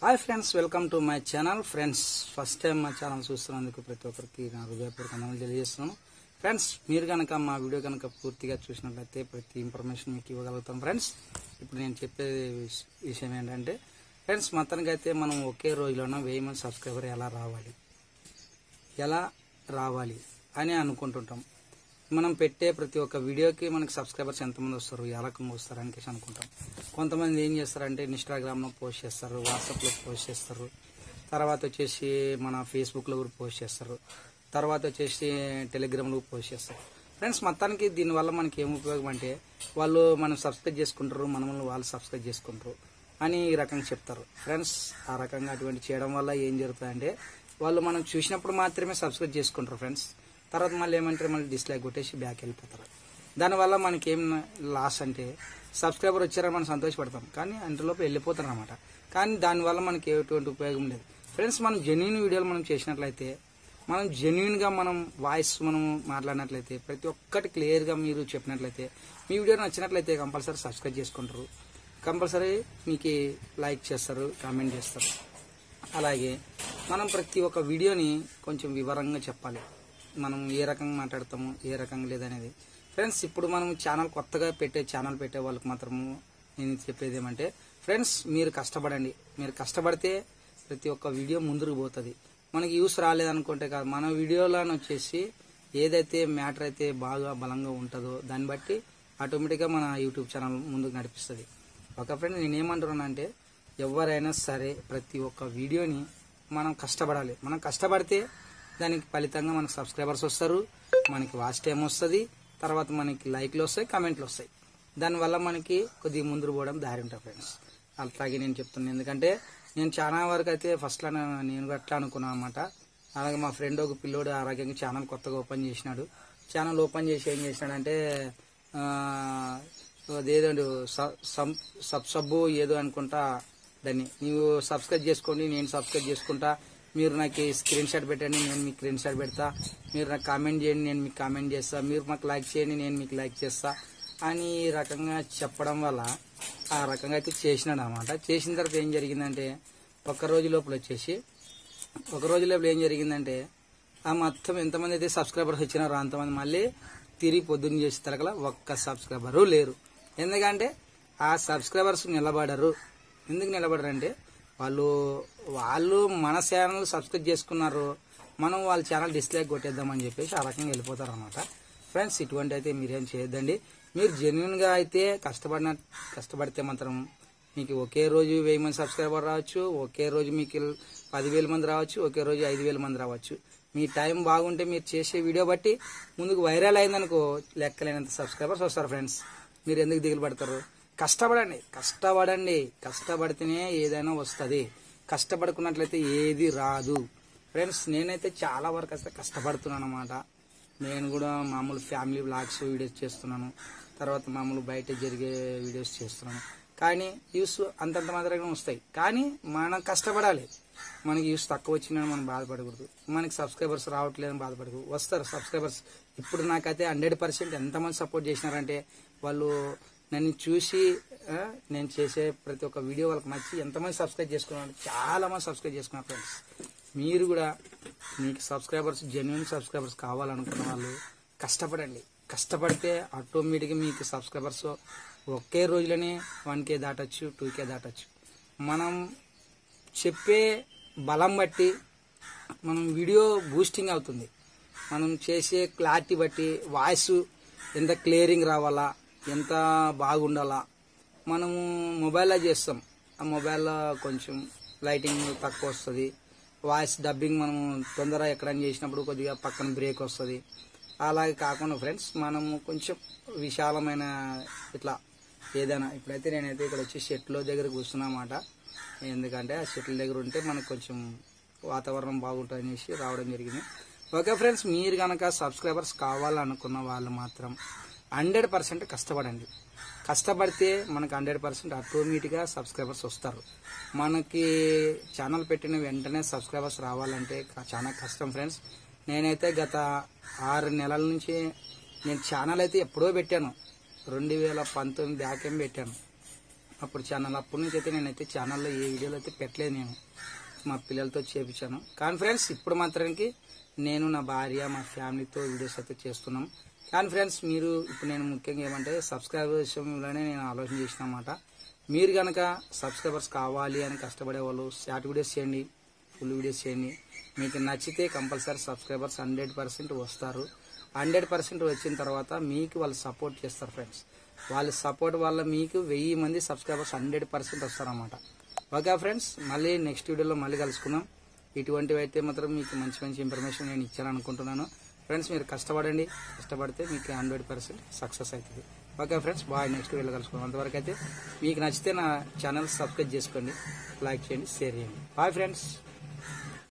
Hi friends, welcome to my channel. Friends, first time మా channel చూస్తున్నందుకు ప్రతి ఒక్కరికి నా హృదయపూర్వక వందనాలు తెలియజేస్తున్నాను. ఫ్రెండ్స్, మీరు కనుక మా వీడియో కనుక పూర్తిగా చూసినట్లయితే ప్రతి ఇన్ఫర్మేషన్ మీకు ఇవ్వగలుగుతాం. ఫ్రెండ్స్, ఇప్పుడు నేను చెప్పే విషయం ఏంటంటే ఫ్రెండ్స్, మొత్తానికైతే మనం ఒకే రోజులోనే 1000 మంది సబ్స్క్రైబర్ ఎలా రావాలి అని అనుకుంటుంటాం. మనం పెట్టే ప్రతి ఒక్క వీడియోకి మనకి సబ్స్క్రైబర్స్ ఎంతమంది వస్తారు, ఏ రకంగా వస్తారు అనేసి అనుకుంటాం. కొంతమంది ఏం చేస్తారంటే ఇన్స్టాగ్రామ్లో పోస్ట్ చేస్తారు, వాట్సాప్లో పోస్ట్ చేస్తారు, తర్వాత వచ్చేసి మన ఫేస్బుక్లో కూడా పోస్ట్ చేస్తారు, తర్వాత వచ్చేసి టెలిగ్రామ్లో పోస్ట్ చేస్తారు. ఫ్రెండ్స్, మొత్తానికి దీనివల్ల మనకి ఏం ఉపయోగం అంటే వాళ్ళు మనం సబ్స్క్రైబ్ చేసుకుంటారు, మనల్ని వాళ్ళు సబ్స్క్రైబ్ చేసుకుంటారు అని ఈ రకంగా చెప్తారు. ఫ్రెండ్స్, ఆ రకంగా అటువంటి చేయడం వల్ల ఏం జరుగుతుందంటే వాళ్ళు మనం చూసినప్పుడు మాత్రమే సబ్స్క్రైబ్ చేసుకుంటారు. ఫ్రెండ్స్, తర్వాత మళ్ళీ ఏమంటారు, మళ్ళీ డిస్లైక్ కొట్టేసి బ్యాక్ వెళ్ళిపోతారు. దానివల్ల మనకి ఏం లాస్ అంటే సబ్స్క్రైబర్ వచ్చారని మనం సంతోషపడతాం, కానీ అంతలోపు వెళ్ళిపోతారు అనమాట. కానీ దానివల్ల మనకి ఎటువంటి ఉపయోగం లేదు. ఫ్రెండ్స్, మనం జెన్యున్ వీడియోలు మనం చేసినట్లయితే, మనం జెన్యున్గా మనం వాయిస్ మనం మాట్లాడినట్లయితే, ప్రతి ఒక్కటి క్లియర్గా మీరు చెప్పినట్లయితే, మీ వీడియో నచ్చినట్లయితే కంపల్సరీ సబ్స్క్రైబ్ చేసుకుంటారు, కంపల్సరీ మీకు లైక్ చేస్తారు, కామెంట్ చేస్తారు. అలాగే మనం ప్రతి ఒక్క వీడియోని కొంచెం వివరంగా చెప్పాలి. మనం ఏ రకంగా మాట్లాడతాము, ఏ రకంగా లేదనేది. ఫ్రెండ్స్, ఇప్పుడు మనం కొత్తగా ఛానల్ పెట్టే వాళ్ళకి మాత్రము నేను చెప్పేది ఏమంటే ఫ్రెండ్స్, మీరు కష్టపడండి. మీరు కష్టపడితే ప్రతి ఒక్క వీడియో ముందుకు పోతుంది. మనకి యూస్ రాలేదనుకుంటే కాదు, మన వీడియోలను వచ్చేసి ఏదైతే మ్యాటర్ అయితే బాగా బలంగా ఉంటుందో దాన్ని బట్టి ఆటోమేటిక్గా మన యూట్యూబ్ ఛానల్ ముందుకు నడిపిస్తుంది. ఒక ఫ్రెండ్, నేనేమంటున్నానంటే ఎవరైనా సరే ప్రతి ఒక్క వీడియోని మనం కష్టపడాలి. మనం కష్టపడితే దానికి ఫలితంగా మనకు సబ్స్క్రైబర్స్ వస్తారు, మనకి వాచ్ టైం వస్తుంది, తర్వాత మనకి లైక్లు వస్తాయి, కామెంట్లు వస్తాయి. దానివల్ల మనకి కొద్దిగా ముందుకు పోవడం దారి ఉంటుంది. ఫ్రెండ్స్, అలాగే నేను చెప్తున్నాను. ఎందుకంటే నేను చాలా వరకు అయితే ఫస్ట్లో నేను అట్లా అనుకున్నాను అనమాట. అలాగే మా ఫ్రెండ్ ఒక పిల్లోడు ఆరోగ్యంగా ఛానల్ కొత్తగా ఓపెన్ చేసినాడు. ఛానల్ ఓపెన్ చేసి ఏం చేసినాడంటే అదేదో సబ్బు ఏదో అనుకుంటా, దాన్ని నీవు సబ్స్క్రైబ్ చేసుకోండి, నేను సబ్స్క్రైబ్ చేసుకుంటా, మీరు నాకు స్క్రీన్ షాట్ పెట్టండి, నేను మీకు స్క్రీన్ షాట్ పెడతా, మీరు నాకు కామెంట్ చేయండి, నేను మీకు కామెంట్ చేస్తా, మీరు మాకు లైక్ చేయండి, నేను మీకు లైక్ చేస్తా అని ఈ రకంగా చెప్పడం వల్ల ఆ రకంగా అయితే చేసినాడు అనమాట. చేసిన తర్వాత ఏం జరిగిందంటే ఒక రోజు లోపల ఏం జరిగిందంటే ఆ మొత్తం ఎంతమంది అయితే సబ్స్క్రైబర్స్ వచ్చినారో అంతమంది మళ్ళీ తిరిగి పొద్దున్న చేసి తరగల ఒక్క సబ్స్క్రైబరు లేరు. ఎందుకంటే ఆ సబ్స్క్రైబర్స్ నిలబడరు. ఎందుకు నిలబడరంటే వాళ్ళు మన ఛానల్ సబ్స్క్రైబ్ చేసుకున్నారు, మనం వాళ్ళ ఛానల్ డిస్లైక్ కొట్టేద్దామని చెప్పేసి ఆ రకంగా వెళ్ళిపోతారు అనమాట. ఫ్రెండ్స్, ఇటువంటి అయితే మీరేం చేయొద్దండి. మీరు జెన్యున్గా అయితే కష్టపడితే మాత్రం మీకు ఒకే రోజు 1000 మంది సబ్స్క్రైబర్ రావచ్చు, ఒకే రోజు మీకు 10,000 మంది రావచ్చు, ఒకే రోజు 5,000 మంది రావచ్చు. మీ టైం బాగుంటే మీరు చేసే వీడియో బట్టి ముందుకు వైరల్ అయిందనుకో లెక్కలేనంత సబ్స్క్రైబర్స్ వస్తారు. ఫ్రెండ్స్, మీరు ఎందుకు దిగులు పడతారు? కష్టపడితేనే ఏదైనా వస్తుంది. కష్టపడుకున్నట్లయితే ఏది రాదు. ఫ్రెండ్స్, నేనైతే చాలా వరకు అయితే కష్టపడుతున్నాను అన్నమాట. నేను కూడా మామూలు ఫ్యామిలీ వ్లాగ్స్ వీడియోస్ చేస్తున్నాను, తర్వాత మామూలు బయట జరిగే వీడియోస్ చేస్తున్నాను. కానీ వ్యూస్ అంతంత మాత్రమే వస్తాయి. కానీ మనం కష్టపడాలి. మనకి వ్యూస్ తక్కువ వచ్చిందని మనం బాధపడకూడదు, మనకి సబ్స్క్రైబర్స్ రావట్లేదని బాధపడకూడదు. వస్తారు సబ్స్క్రైబర్స్. ఇప్పుడు నాకైతే 100% ఎంతమంది సపోర్ట్ చేసినారంటే వాళ్ళు నన్ను చూసి నేను చేసే ప్రతి ఒక్క వీడియో వాళ్ళకి నచ్చి ఎంతమంది సబ్స్క్రైబ్ చేసుకున్నారు, చాలా మంది సబ్స్క్రైబ్ చేసుకున్నారు. ఫ్రెండ్స్, మీరు కూడా మీకు సబ్స్క్రైబర్స్ జెన్యున్ సబ్స్క్రైబర్స్ కావాలనుకున్న వాళ్ళు కష్టపడండి. కష్టపడితే ఆటోమేటిక్గా మీకు సబ్స్క్రైబర్స్ ఒకే రోజులోనే 1K దాటచ్చు, 2K దాటచ్చు. మనం చెప్పే బలం బట్టి మనం వీడియో బూస్టింగ్ అవుతుంది. మనం చేసే క్లారిటీ బట్టి వాయిస్ ఎంత క్లియరింగ్ రావాలా, ఎంత బాగుండాలా. మనము మొబైల్లో చేస్తాం, ఆ మొబైల్లో కొంచెం లైటింగ్ తక్కువ వస్తుంది. వాయిస్ డబ్బింగ్ మనము తొందరగా ఎక్కడైనా చేసినప్పుడు కొద్దిగా పక్కన బ్రేక్ వస్తుంది. అలాగే కాకుండా ఫ్రెండ్స్, మనము కొంచెం విశాలమైన ఇట్లా ఏదైనా, ఇప్పుడైతే నేనైతే ఇక్కడ వచ్చి షెట్లో దగ్గర కూర్చున్నమాట. ఎందుకంటే ఆ షెట్ల దగ్గర ఉంటే మనకు కొంచెం వాతావరణం బాగుంటుంది అనేసి రావడం జరిగింది. ఓకే ఫ్రెండ్స్, మీరు కనుక సబ్స్క్రైబర్స్ కావాలనుకున్న వాళ్ళు మాత్రం 100% కష్టపడండి. కష్టపడితే మనకు 100% ఆటోమేటిక్గా సబ్స్క్రైబర్స్ వస్తారు. మనకి ఛానల్ పెట్టిన వెంటనే సబ్స్క్రైబర్స్ రావాలంటే చాలా కష్టం. ఫ్రెండ్స్, నేనైతే గత 6 నెలల నుంచి నేను ఛానల్ అయితే ఎప్పుడో పెట్టాను, 2019 బ్యాక్ ఏం పెట్టాను. అప్పుడు ఛానల్ అప్పటి నుంచి అయితే నేనైతే ఛానల్లో ఏ వీడియోలు అయితే పెట్టలేదు. నేను మా పిల్లలతో చేపించాను. కానీ ఫ్రెండ్స్ ఇప్పుడు మాత్రానికి నేను నా భార్య మా ఫ్యామిలీతో వీడియోస్ అయితే చేస్తున్నాం. కానీ ఫ్రెండ్స్ మీరు ఇప్పుడు నేను ముఖ్యంగా ఏమంటే సబ్స్క్రైబర్ విషయంలోనే నేను ఆలోచన చేసిన అన్నమాట. మీరు కనుక సబ్స్క్రైబర్స్ కావాలి అని కష్టపడే వాళ్ళు షార్ట్ వీడియోస్ చేయండి, ఫుల్ వీడియోస్ చేయండి. మీకు నచ్చితే కంపల్సరీ సబ్స్క్రైబర్స్ 100% వస్తారు. 100% వచ్చిన తర్వాత మీకు వాళ్ళు సపోర్ట్ చేస్తారు ఫ్రెండ్స్. వాళ్ళ సపోర్ట్ వల్ల మీకు 1000 మంది సబ్స్క్రైబర్స్ 100% వస్తారన్నమాట. ఓకే ఫ్రెండ్స్, మళ్ళీ నెక్స్ట్ వీడియోలో మళ్ళీ కలుసుకుందాం. ఇటువంటివి అయితే మాత్రం మీకు మంచి మంచి ఇన్ఫర్మేషన్ నేను ఇచ్చాను అనుకుంటున్నాను. ఫ్రెండ్స్ మీరు కష్టపడండి, కష్టపడితే మీకు 100% సక్సెస్ అవుతుంది. Okay friends, bye. నెక్స్ట్ వీడియోలో కలుసుకుందాం. అంతవరకు అయితే మీకు నచ్చితే నా ఛానల్ సబ్స్క్రైబ్ చేసుకోండి, లైక్ చేయండి, షేర్ చేయండి. Bye friends.